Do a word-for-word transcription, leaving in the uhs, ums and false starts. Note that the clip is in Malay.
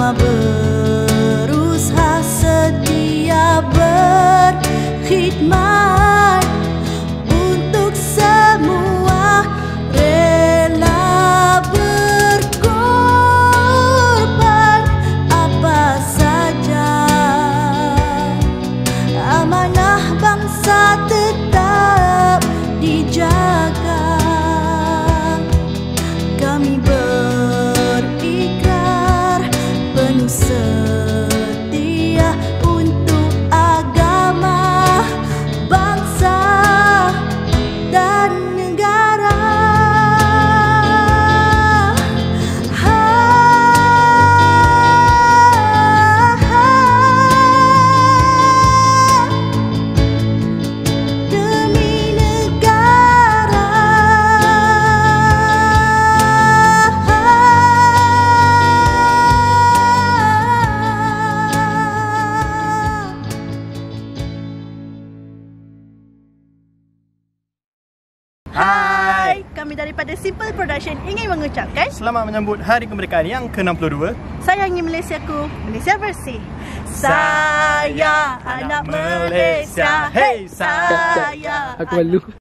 berusaha setia berkhidmat untuk semua, rela berkorban apa saja. Amanah bangsa tetap dijaga. Kami berikrar penuh setia untuk agama, bangsa dan negara. Ha, ha, demi negara. Hai, kami daripada Simple Production ingin mengucapkan selamat menyambut Hari Kemerdekaan yang ke enam puluh dua. sayangi Malaysiaku, Malaysia bersih. Saya anak Malaysia, hey saya. Aku malu.